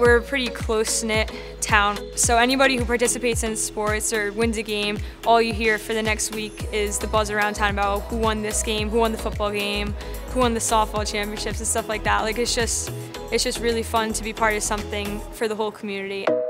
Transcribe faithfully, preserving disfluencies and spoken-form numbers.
We're a pretty close-knit town, so anybody who participates in sports or wins a game, all you hear for the next week is the buzz around town about who won this game, who won the football game, who won the softball championships and stuff like that. Like it's just, it's just really fun to be part of something for the whole community.